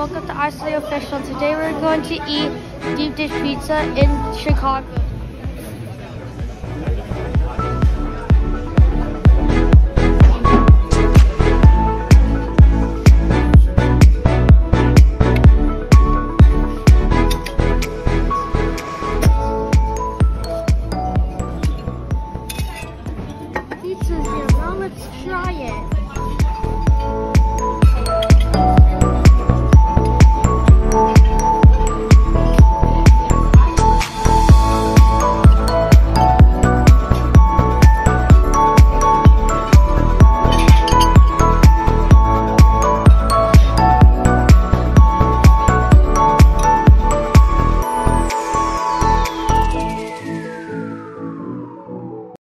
welcome to Isley Official. Today we're going to eat deep dish pizza in Chicago. Pizza's here, now let's try it.